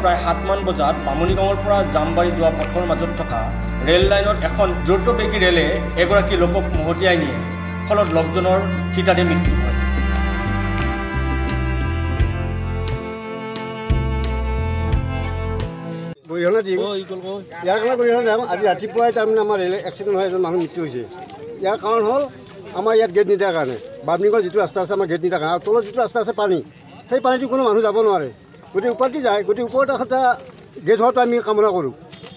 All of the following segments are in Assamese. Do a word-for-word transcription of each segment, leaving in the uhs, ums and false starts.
প্ৰায় সাতমান বজাত বামুণীগাঁৱৰ পৰা জামবাৰী যোৱা পথৰ মাজত থকা ৰেল লাইনত এখন দ্ৰুতবেগী ৰেলে এগৰাকী লোকক মহতিয়াই নিয়ে, ফলত লোকজনৰ থিতাতে মৃত্যু হয়। ইয়াৰ কাৰণে গৰিহণা যাম আজি ৰাতিপুৱাই তাৰমানে আমাৰ ৰেল এক্সিডেণ্ট হৈ এজন মানুহ মৃত্যু হৈছে। ইয়াৰ কাৰণ হ'ল আমাৰ ইয়াত গেট নিদিয়াৰ কাৰণে। বামুণীগাঁৱৰ যিটো ৰাস্তা আছে আমাৰ গেট নিদিয়াৰ কাৰণে, আৰু তলত যিটো ৰাস্তা আছে পানী, সেই পানীটো কোনো মানুহ যাব নোৱাৰে, গতিকে ওপৰতে যায়। গতিকে ওপৰত এটা গেট হোৱাটো আমি কামনা কৰোঁ।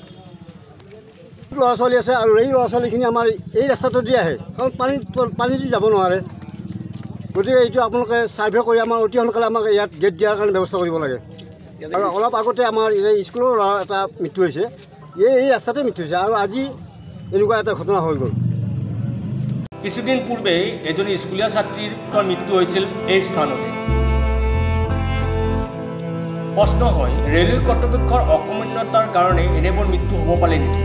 ল'ৰা ছোৱালী আছে আৰু এই ল'ৰা ছোৱালীখিনি আমাৰ এই ৰাস্তাটো দি আহে, কাৰণ পানী পানী দি যাব নোৱাৰে। গতিকে এইটো আপোনালোকে ছাৰ্ভে কৰি আমাৰ অতি সোনকালে আমাক ইয়াত গেট দিয়াৰ কাৰণে ব্যৱস্থা কৰিব লাগে। আৰু অলপ আগতে আমাৰ এই স্কুলৰ ল'ৰা এটা মৃত্যু হৈছে, এই এই ৰাস্তাতে মৃত্যু হৈছে, আৰু আজি এনেকুৱা এটা ঘটনা হৈ গ'ল। কিছুদিন পূৰ্বেই এজনী স্কুলীয়া ছাত্ৰীৰ মৃত্যু হৈছিল এই স্থানতে। প্ৰশ্ন হয়, ৰেলৱে কৰ্তৃপক্ষৰ অকৰ্মণ্যতাৰ কাৰণে এনেবোৰ মৃত্যু হ'ব পাৰে নেকি?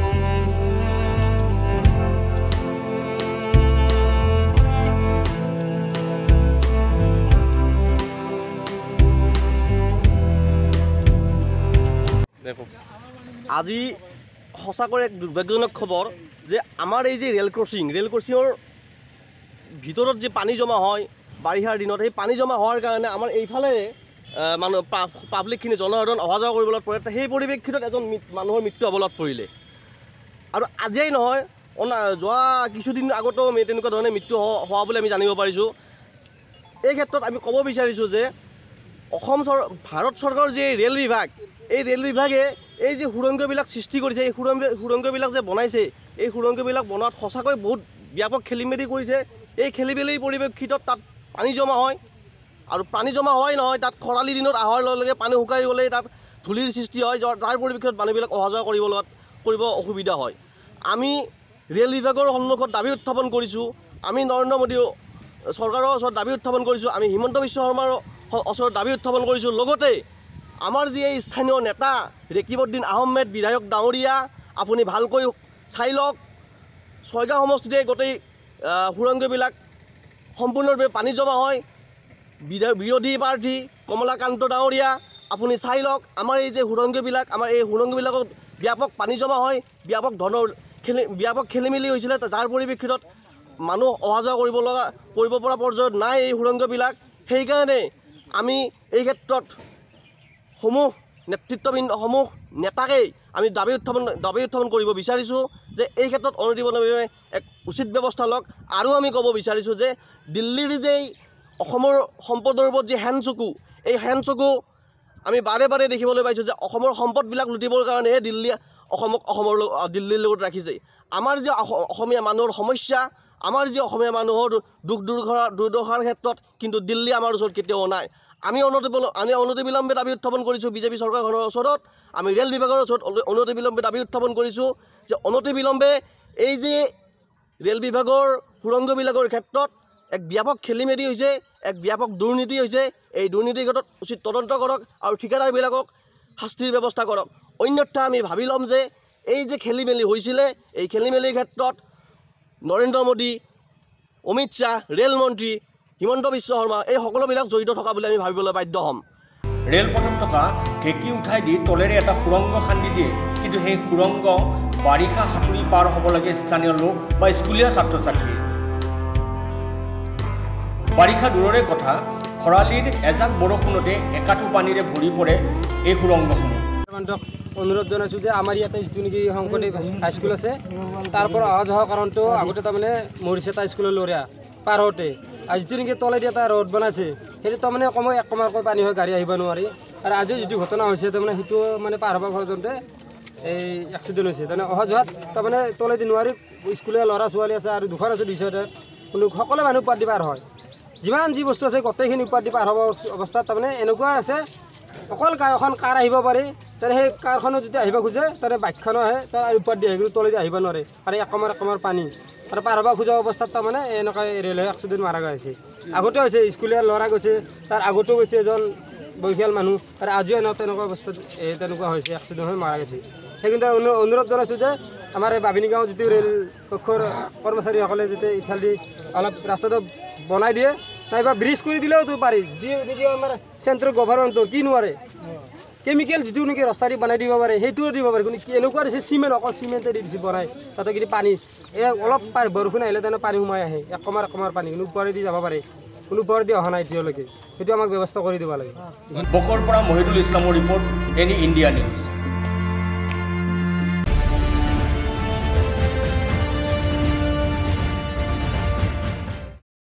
আজি সঁচাকৈ এক দুৰ্ভাগ্যজনক খবৰ যে আমাৰ এই যে ৰেল ক্ৰচিং ৰেল ক্ৰচিঙৰ ভিতৰত যে পানী জমা হয় বাৰিষাৰ দিনত, সেই পানী জমা হোৱাৰ কাৰণে আমাৰ এইফালে মানুহ পাব্লিকখিনি জনসাধাৰণ অহা যোৱা কৰিবলৈ পৰে। সেই পৰিপ্ৰেক্ষিতত এজন মানুহৰ মৃত্যু হ'বলত পৰিলে। আৰু আজিয়েই নহয়, অনা যোৱা কিছুদিন আগতো তেনেকুৱা ধৰণে মৃত্যু হোৱা বুলি আমি জানিব পাৰিছোঁ। এই ক্ষেত্ৰত আমি ক'ব বিচাৰিছোঁ যে অসম চৰ ভাৰত চৰকাৰৰ যে ৰেল বিভাগ, এই ৰেল বিভাগে এই যে সুৰংগবিলাক সৃষ্টি কৰিছে, এই সুৰংগ সুৰংগবিলাক যে বনাইছে, এই সুৰংগবিলাক বনোৱাত সঁচাকৈ বহুত ব্যাপক খেলি মেলি কৰিছে। এই খেলি মেলিৰ পৰিপ্ৰেক্ষিতত তাত পানী জমা হয়, আৰু পানী জমা হয় নহয়, তাত খৰালি দিনত অহাৰ লগে লগে পানী শুকাই গ'লে তাত ধূলিৰ সৃষ্টি হয়, তাৰ পৰিপ্ৰেক্ষিতত মানুহবিলাক অহা যোৱা কৰিব লগত কৰিব অসুবিধা হয়। আমি ৰেল বিভাগৰ সন্মুখত দাবী উত্থাপন কৰিছোঁ, আমি নৰেন্দ্ৰ মোদী চৰকাৰৰ ওচৰত দাবী উত্থাপন কৰিছোঁ, আমি হিমন্ত বিশ্ব শৰ্মাৰ ওচৰত দাবী উত্থাপন কৰিছোঁ। লগতে আমাৰ যি এই স্থানীয় নেতা ৰেকিবউদ্দিন আহমেদ বিধায়ক ডাঙৰীয়া, আপুনি ভালকৈ চাই লওক, ছয়গাঁও সমষ্টিতে গোটেই সুৰংগবিলাক সম্পূৰ্ণৰূপে পানী জমা হয়। বিৰোধী প্ৰাৰ্থী কমলাকান্ত ডাঙৰীয়া, আপুনি চাই লওক, আমাৰ এই যে সুৰংগবিলাক, আমাৰ এই সুৰংগবিলাকত ব্যাপক পানী জমা হয়, ব্যাপক ধৰণৰ খেলি ব্যাপক খেলি মেলি হৈছিলে, যাৰ পৰিপ্ৰেক্ষিতত মানুহ অহা যোৱা কৰিব লগা কৰিব পৰা পৰ্যায়ত নাই এই সুৰংগবিলাক। সেইকাৰণে আমি এই ক্ষেত্ৰত সমূহ নেতৃত্ববৃন্দ সমূহ নেতাকেই আমি দাবী উত্থাপন দাবী উত্থাপন কৰিব বিচাৰিছোঁ যে এই ক্ষেত্ৰত অনতিপলমে এক উচিত ব্যৱস্থা লওক। আৰু আমি ক'ব বিচাৰিছোঁ যে দিল্লীৰ যে অসমৰ সম্পদৰ ওপৰত যি হেন চকু, এই হেন চকু আমি বাৰে বাৰে দেখিবলৈ পাইছোঁ যে অসমৰ সম্পদবিলাক লুটিবৰ কাৰণেহে দিল্লীয়ে অসমক অসমৰ দিল্লীৰ লগত ৰাখিছে। আমাৰ যে অসমীয়া মানুহৰ সমস্যা, আমাৰ যে অসমীয়া মানুহৰ দুখ দুৰ্ঘটনা দুৰ্দশাৰ ক্ষেত্ৰত কিন্তু দিল্লী আমাৰ ওচৰত কেতিয়াও নাই। আমি অনতিবিলম্বে আমি অনতিবিলম্বে দাবী উত্থাপন কৰিছোঁ বিজেপি চৰকাৰখনৰ ওচৰত, আমি ৰেল বিভাগৰ ওচৰত অনতিবিলম্বে দাবী উত্থাপন কৰিছোঁ যে অনতিবিলম্বে এই যে ৰেল বিভাগৰ সুৰংগবিলাকৰ ক্ষেত্ৰত এক ব্যাপক খেলি মেলি হৈছে, এক ব্যাপক দুৰ্নীতি হৈছে, এই দুৰ্নীতিৰ ক্ষেত্ৰত উচিত তদন্ত কৰক আৰু ঠিকাদাৰবিলাকক শাস্তিৰ ব্যৱস্থা কৰক। অন্যথা আমি ভাবি ল'ম যে এই যে খেলি মেলি হৈছিলে, এই খেলি মেলিৰ ক্ষেত্ৰত নৰেন্দ্ৰ মোদী, অমিত শ্বাহ, ৰেলমন্ত্ৰী হিমন্ত বিশ্ব শৰ্মা এই সকলোবিলাক জড়িত থকা বুলি আমি ভাবিবলৈ বাধ্য হ'ম। ৰেলপথত থকা ঢেঁকী উঠাই দি তলেৰে এটা সুৰংগ খান্দি দিয়ে, কিন্তু সেই সুৰংগ বাৰিষা সাঁতুৰি পাৰ হ'ব লাগে স্থানীয় লোক বা স্কুলীয়া ছাত্ৰ ছাত্ৰী। বাৰিষা দূৰৰে কথা, খৰালিৰ এজাক বৰষুণতে একাঠু পানীৰে ভৰি পৰে এই সুৰংগসমূহ। অনুৰোধ জনাইছোঁ যে আমাৰ ইয়াতে যিটো নেকি শংকৰদেৱ হাইস্কুল আছে, তাৰ পৰা অহা যোৱা কাৰণটো আগতে তাৰমানে মৰিছেটা স্কুলৰ ল'ৰা পাৰ হওঁতে, আৰু যিটো নেকি তলেদি এটা ৰোড বনাইছে, সেইটো তাৰমানে কমেও এক কমাৰকৈ পানী হৈ গাড়ী আহিব নোৱাৰি। আৰু আজি যিটো ঘটনা হৈছে তাৰমানে সেইটো মানে পাৰ হ'ব পৰ্যন্ত এই এক্সিডেণ্ট হৈছে, তাৰমানে অহা যোৱাত তাৰমানে তলেদি নোৱাৰি, স্কুলীয়া ল'ৰা ছোৱালী আছে আৰু দুখন আছে দুইশটা, কিন্তু সকলো মানুহ ওপৰত দি পাৰ হয়, যিমান যি বস্তু আছে গোটেইখিনি ওপৰত দি পাৰ হ'ব অৱস্থাত তাৰমানে এনেকুৱা আছে, অকল কাৰ এখন কাৰ আহিব পাৰি, তেনে সেই কাৰখনো যদি আহিব খোজে তাৰে বাইকখনো আহে, তাৰ ওপৰত দি আহি কিন্তু তলেদি আহিব নোৱাৰে, আৰু একমাৰ একমাৰ পানী আৰু পাৰ হ'ব খোজা অৱস্থাত তাৰমানে এনেকুৱা ৰেলৱে এক্সিডেণ্ট মাৰা গৈছে। আগতে হৈছে স্কুলীয়া ল'ৰা গৈছে, তাৰ আগতেও গৈছে এজন বয়সীয়াল মানুহ, আৰু আজিও এনেকুৱা তেনেকুৱা অৱস্থাত এই তেনেকুৱা হৈছে, এক্সিডেণ্ট হৈ মাৰা গৈছে। সেইকাৰণে অনুৰোধ জনাইছোঁ যে আমাৰ এই বাবিনীগাঁও যিটো ৰেল পক্ষৰ কৰ্মচাৰীসকলে যাতে ইফালেদি অলপ ৰাস্তাটো বনাই দিয়ে, নাইবা ব্ৰিজ কৰি দিলেওতো পাৰি, যি যদিও আমাৰ চেণ্ট্ৰেল গভৰ্ণমেণ্টৰ কি নোৱাৰে, কেমিকেল যিটো নেকি ৰাস্তা দি বনাই দিব পাৰে সেইটোও দিব পাৰে কিন্তু এনেকুৱা দিছে চিমেণ্ট অকল চিমেণ্টে দি দিছে বনাই তাতে কিন্তু পানী এই অলপ বৰষুণ আহিলে তেনে পানী সোমাই আহে এক কমাৰ কমাৰ পানী কিন্তু ওপৰেদি যাব পাৰে কোনো ওপৰেদি অহা নাই এতিয়ালৈকে সেইটো আমাক ব্যৱস্থা কৰি দিব লাগে বকৰ পৰা মহিদুল ইছলামৰ ৰিপৰ্ট এনি ইণ্ডিয়া নিউজ।